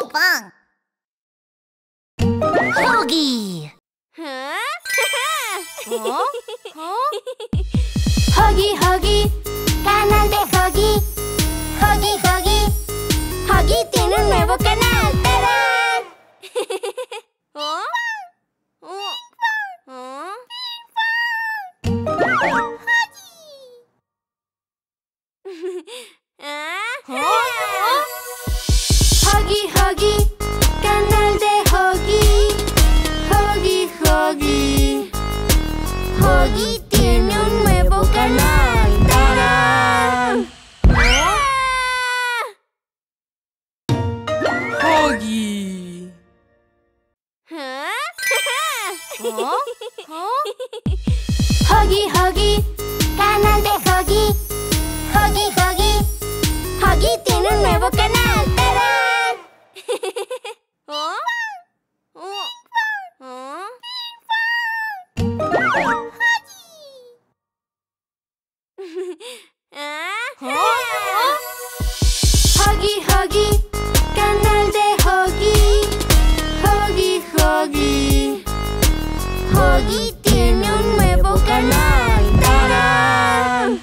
빵. 허기. 허기 허기 까난데 허기 허기 허기 허기 뛰는 외부 까난 따란. 허기 허기 까난데 허기 허기 허기 허기 뛰는 외부 까난 따란. 허기. 허기 허기 까난데 허기 허기 허기 허기 뛰는 외부 까난 따란. 허기 허기 까난데 허기 허기 허기 허기 뛰는 외부 까난 따란.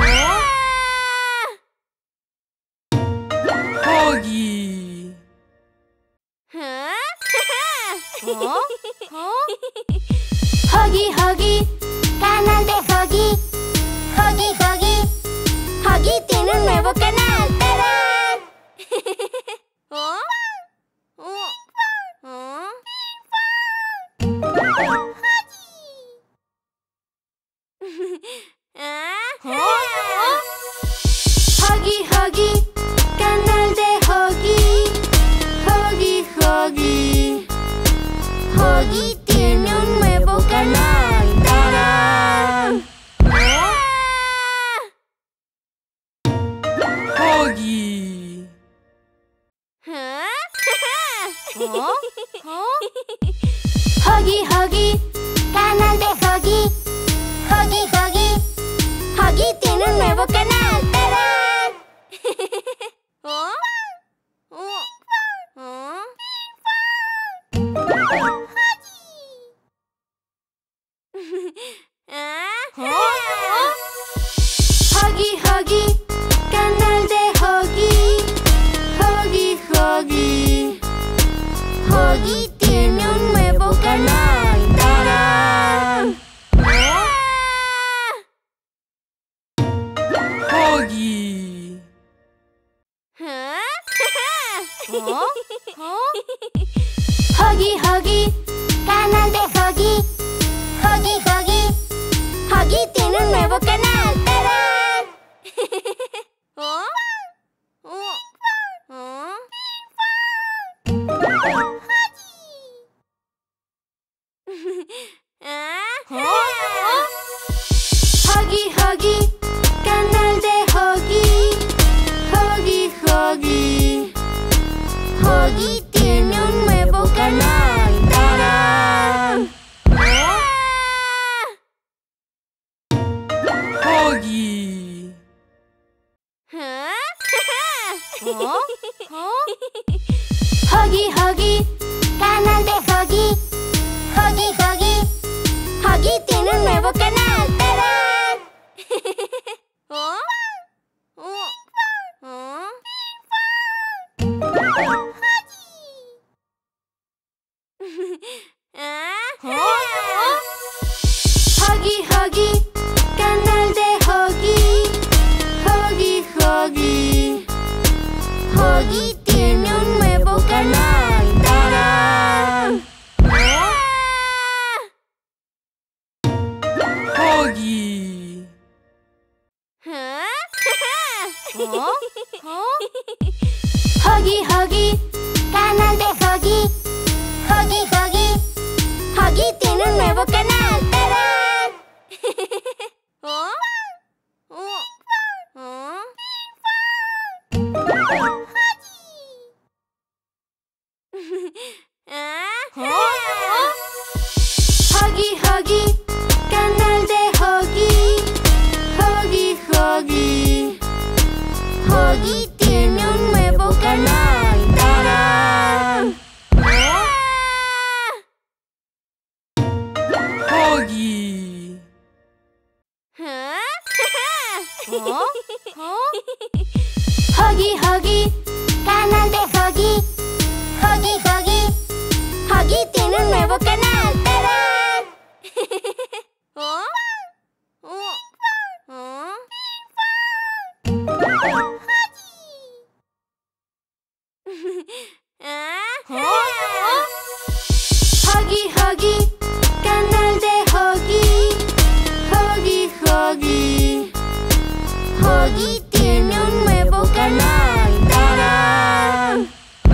허기. 허기 허기 까난데 허기 허기 허기 허기 뛰는 외부 까난 따란. 허기 허기 까난데 허기 허기 허기 허기 뛰는 외부 까난 따란. 허기. 허기 허기 까난데 허기 허기 허기 허기 뛰는 외부 까난 따란. 허기 허기 까난데 허기 허기 허기 허기 뛰는 외부 까난 따란. 허기. 허기 허기 까난데 허기 허기 허기 허기 뛰는 외부 까난 따란. 허기 허기 까난데 허기 허기 허기 허기 뛰는 외부 까난 따란. 허기. 허기 허기 까난데 허기 허기 허기 허기 뛰는 외부 까난 따란. 허기 허기 까난데 허기 허기 허기 허기 뛰는 외부 까난 따란. 허기. 허기 허기 까난데 허기 허기 허기 허기 뛰는 외부 까난 따란. 허기 허기 까난데 허기 허기 허기 허기 뛰는 외부 까난 따란. nuevo canal. ¡Tarán! ¿Oh? ¿Oh? ¿Oh? Huggy Huggy, canal de Huggy. Huggy Huggy. Huggy tiene un nuevo canal. ¡Tarán!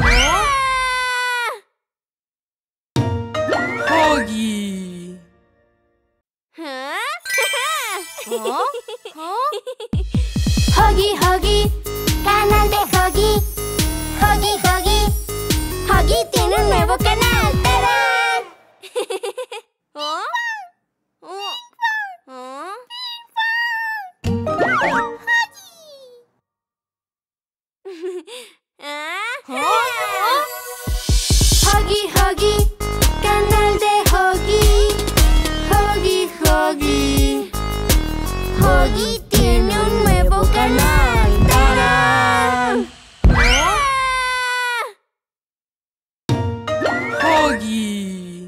Huggy. ¿Oh? ¿Oh? Huggy Huggy, canal de Huggy. Huggy Huggy. Huggy tiene un nuevo canal. ¡Tarán! ¿Oh? ¿Oh? ¿Oh? Huggy Huggy, canal de Huggy. Huggy Huggy. Huggy tiene un nuevo canal. ¡Tarán! Huggy.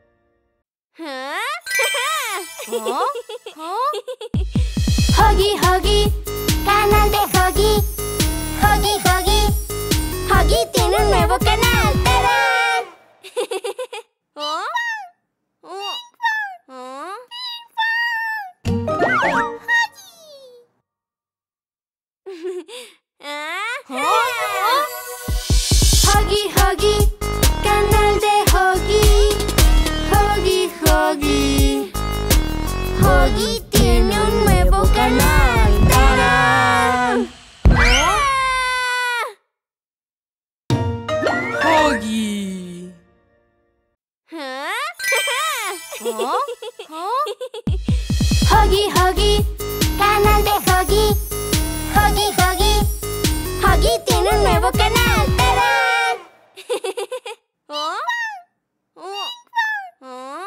¿Oh? ¿Oh? Huggy Huggy, canal de Huggy. Huggy Huggy. Huggy tiene un nuevo canal. ¡Tarán! ¿Oh? ¿Oh? ¿Oh? Huggy Huggy, canal de Huggy. Huggy Huggy. Huggy tiene un nuevo canal. ¡Tarán! Huggy. ¿Oh? ¿Oh? Huggy Huggy, canal de Huggy. Huggy Huggy. Huggy tiene un nuevo canal. ¡Tarán! ¿Oh? ¿Oh? ¿Oh?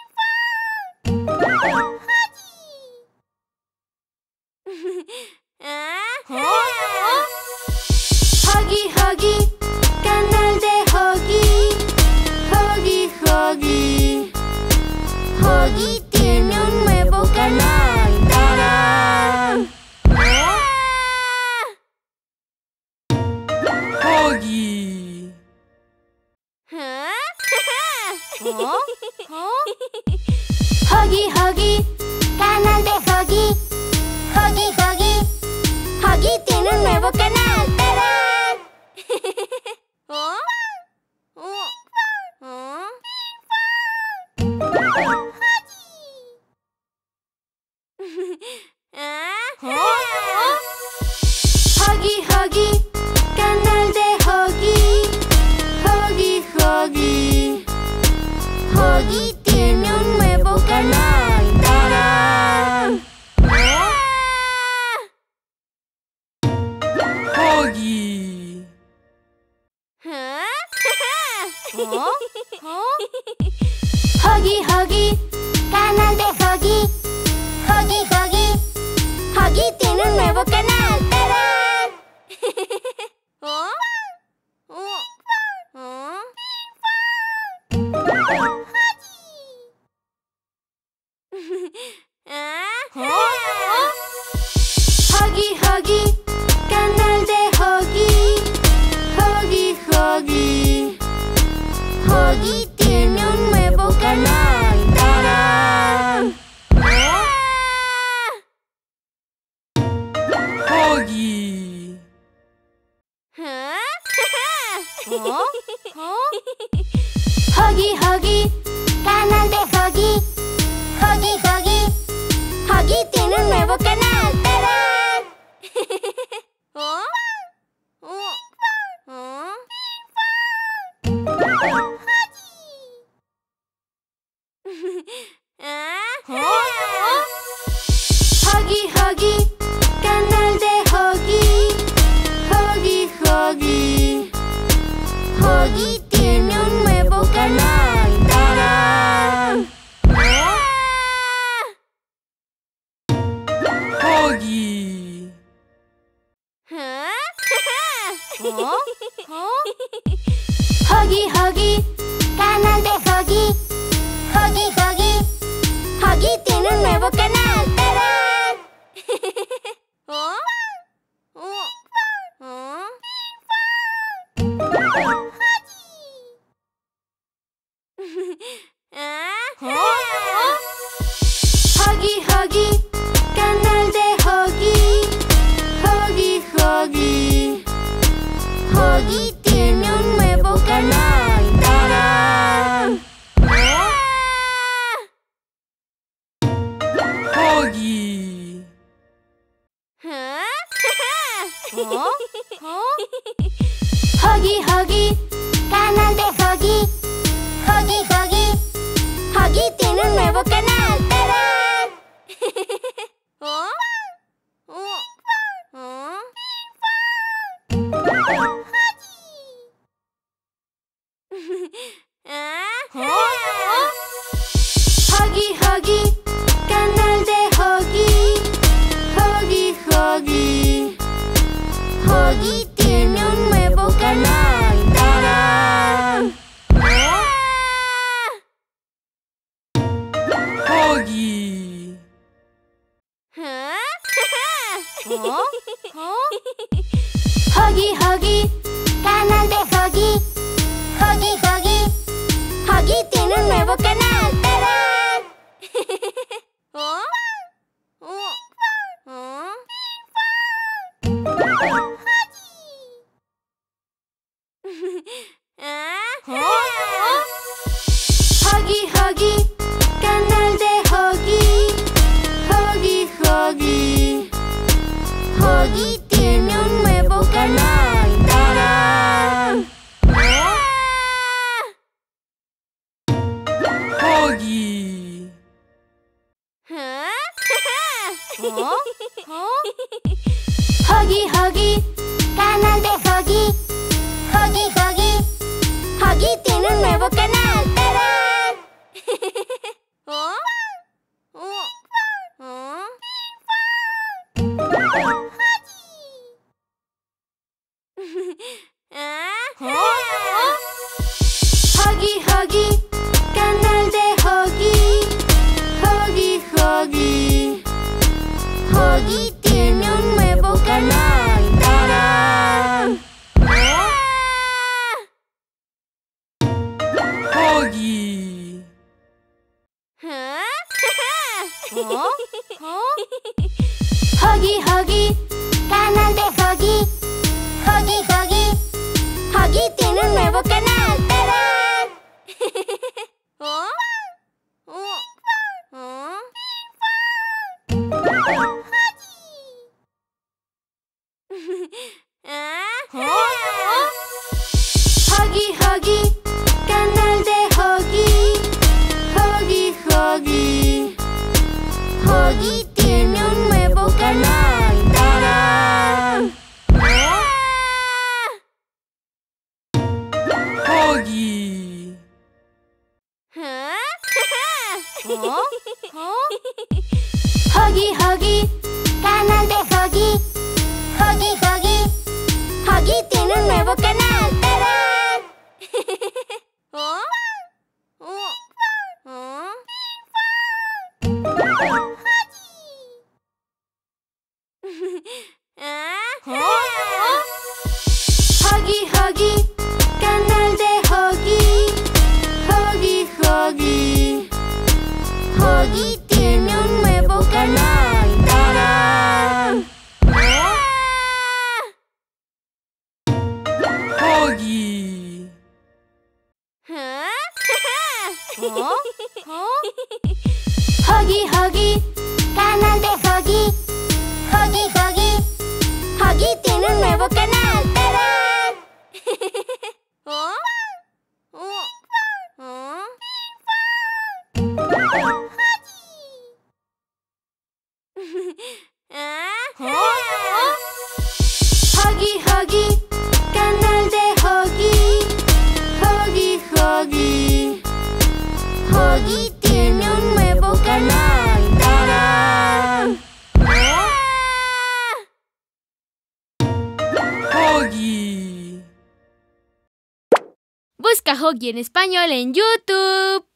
Huggy Huggy, canal de Huggy. Huggy Huggy. Huggy tiene un nuevo canal. ¡Tarán! Huggy. ¿Oh? ¿Oh? Huggy Huggy, canal de Huggy. Huggy Huggy. Huggy tiene un nuevo canal. ¡Tarán! ¿Oh? ¿Oh? ¿Oh? Huggy Huggy, canal de Huggy. Huggy Huggy. Huggy tiene un nuevo canal. ¡Tarán! Huggy. ¿Oh? ¿Oh? Huggy Huggy, canal de Huggy. Huggy Huggy. Huggy tiene un nuevo canal. ¡Tarán! ¿Oh? ¿Oh? ¿Oh? Huggy Huggy, canal de Huggy. Huggy Huggy. Huggy tiene un nuevo canal. ¡Tarán! Huggy. ¿Oh? ¿Oh? Huggy Huggy, canal de Huggy. Huggy Huggy. Huggy tiene un nuevo canal. ¡Tarán! ¿Oh? ¿Oh? ¿Oh? Huggy Huggy, canal de Huggy. Huggy Huggy. Huggy tiene un nuevo canal. ¡Tarán! Huggy. ¿Oh? ¿Oh? Huggy Huggy, canal de Huggy. Huggy, Huggy. Huggy tiene un nuevo canal. ¡Tarán! ¿Oh? ¿Oh? ¿Oh? Huggy, Huggy. Canal de Huggy. Huggy, Huggy. Huggy tiene un nuevo canal. ¡Tarán! Huggy. ¿Oh? ¿Oh? Huggy, Huggy. Canal de Huggy. Huggy, Huggy. Huggy tiene un nuevo canal. ¡Tarán! ¿Oh? ¿Oh? ¿Oh? Huggy, Huggy. Canal de Huggy. Huggy, Huggy. Huggy tiene un nuevo canal. ¡Tarán! Huggy. ¿Oh? ¿Oh? Huggy, Huggy. Canal de Huggy. Huggy, Huggy. Huggy tiene un nuevo canal. ¡Tarán! ¿Oh? ¿Oh? ¿Oh? Huggy, Huggy. Canal de Huggy. Huggy, Huggy. Huggy tiene un nuevo canal. ¡Tarán! Huggy. ¿Oh? ¿Oh? Huggy, Huggy. Canal de Huggy. Huggy, Huggy. Huggy tiene un nuevo canal. ¡Tarán! ¿Oh? ¿Oh? ¿Oh? Huggy, Huggy. Canal de Huggy. Huggy, Huggy. Huggy tiene un nuevo canal. ¡Tarán! Huggy. ¿Oh? ¿Oh? Huggy, Huggy. Canal de Huggy. Huggy, Huggy. Huggy tiene un nuevo canal. ¡Tarán! ¿Oh? ¿Oh? ¿Oh? Huggy, Huggy. Canal de Huggy. Huggy, Huggy. Huggy tiene un nuevo canal. ¡Tarán! Huggy. ¿Oh? ¿Oh? Huggy, Huggy. Canal de Huggy. Huggy, Huggy. Huggy tiene un nuevo canal. ¡Tarán! ¿Oh? ¿Oh? ¿Oh? Huggy, Huggy. Canal de Huggy. Huggy, Huggy. Huggy tiene un nuevo canal. ¡Tarán! Huggy. ¿Oh? ¿Oh? Huggy, Huggy. Canal de Huggy. Huggy, Huggy. Huggy tiene un nuevo canal. ¡Tarán! ¿Oh? ¿Oh? ¿Oh? Huggy, Huggy. Canal de Huggy. Huggy, Huggy. Huggy tiene un nuevo canal. ¡Tarán! Huggy. Busca Huggy en español en YouTube.